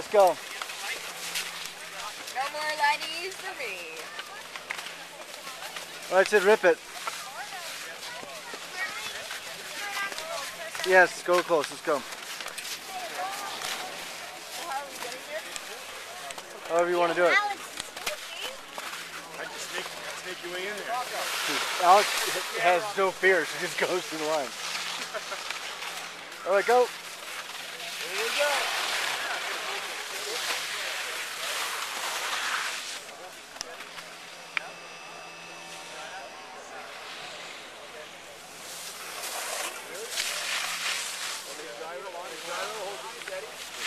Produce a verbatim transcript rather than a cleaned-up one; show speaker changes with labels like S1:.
S1: let's go.
S2: No more laddies for me.
S1: All right, Sid, rip it. Yes, go close. Let's go. However you want to do it.
S3: Alex is sneaky.
S4: I just sneak, sneak you in there.
S1: Alex has no fear. She just goes through the line. All right, go.
S4: Here we go. Drive it along, drive it, hold it steady.